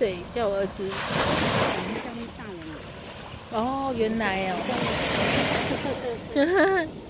对，叫我儿子。 我们教大人了。 哦，原来哦。